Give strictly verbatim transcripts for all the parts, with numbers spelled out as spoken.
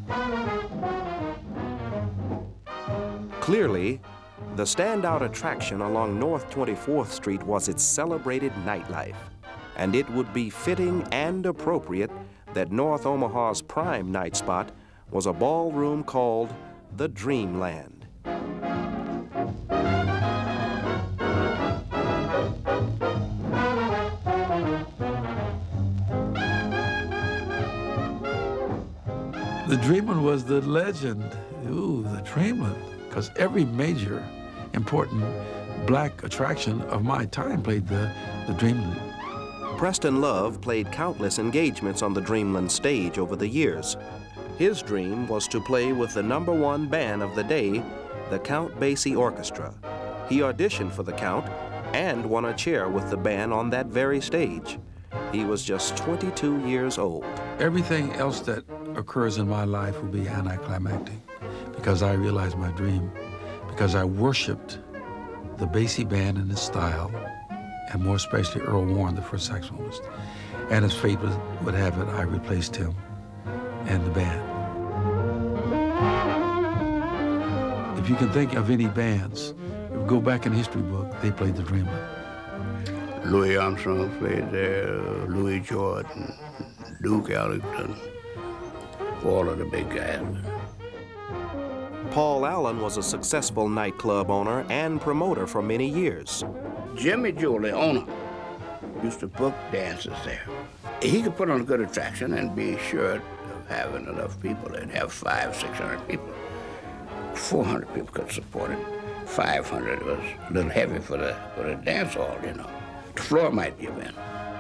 Clearly, the standout attraction along North twenty-fourth Street was its celebrated nightlife, and it would be fitting and appropriate that North Omaha's prime night spot was a ballroom called the Dreamland. The Dreamland was the legend. Ooh, the Dreamland. Because every major important black attraction of my time played the, the Dreamland. Preston Love played countless engagements on the Dreamland stage over the years. His dream was to play with the number one band of the day, the Count Basie Orchestra. He auditioned for the Count and won a chair with the band on that very stage. He was just twenty-two years old. Everything else that occurs in my life will be anticlimactic because I realized my dream, because I worshiped the Basie Band and its style, and more especially Earl Warren, the first saxophonist. And as fate was, would have it, I replaced him and the band. If you can think of any bands, if you go back in the history book, they played the Dreamland. Louis Armstrong played there, Louis Jordan, Duke Ellington, all of the big guys. Paul Allen was a successful nightclub owner and promoter for many years. Jimmy Jewell, the owner, used to book dances there. He could put on a good attraction and be sure of having enough people. They'd have five, six hundred people. Four hundred people could support it. Five hundred was a little heavy for the for the dance hall, you know. The floor might give in.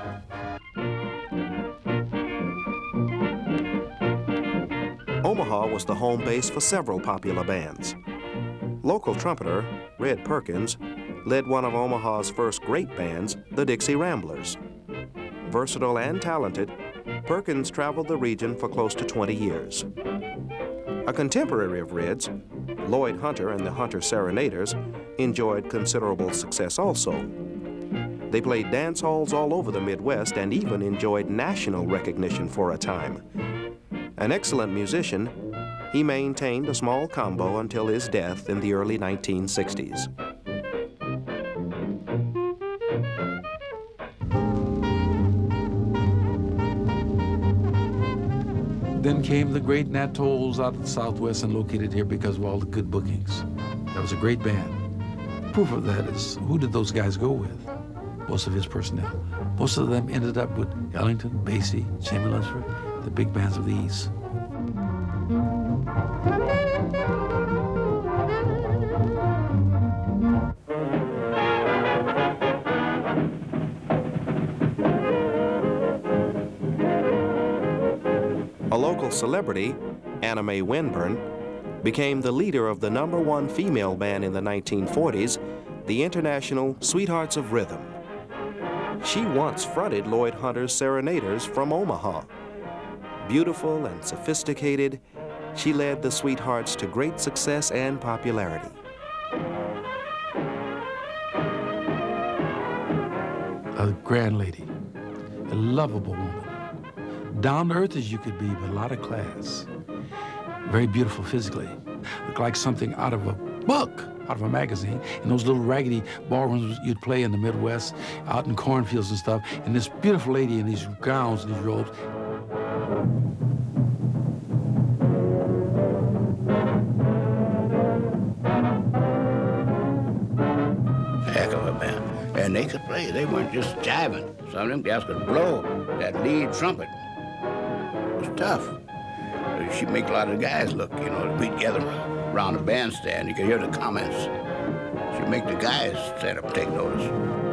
Omaha was the home base for several popular bands. Local trumpeter Red Perkins led one of Omaha's first great bands, the Dixie Ramblers. Versatile and talented, Perkins traveled the region for close to twenty years. A contemporary of Red's, Lloyd Hunter and the Hunter Serenaders, enjoyed considerable success also. They played dance halls all over the Midwest and even enjoyed national recognition for a time. An excellent musician, he maintained a small combo until his death in the early nineteen sixties. Then came the great Nat Towles out of the Southwest and located here because of all the good bookings. That was a great band. Proof of that is, who did those guys go with? Most of his personnel. Most of them ended up with Ellington, Basie, Jimmy Lunsford, the big bands of the East. A local celebrity, Anna Mae Winburn, became the leader of the number one female band in the nineteen forties, the International Sweethearts of Rhythm. She once fronted Lloyd Hunter's Serenaders from Omaha. Beautiful and sophisticated, she led the Sweethearts to great success and popularity. A grand lady, a lovable woman. Down to earth as you could be, but a lot of class. Very beautiful physically. Looked like something out of a book, out of a magazine. In those little raggedy ballrooms you'd play in the Midwest, out in cornfields and stuff. And this beautiful lady in these gowns and these robes. Heck of a band. And they could play. They weren't just jiving. Some of them guys could blow that lead trumpet. It was tough. She'd make a lot of the guys look, you know, we'd gather around the bandstand. You could hear the comments. She'd make the guys stand up and take notice.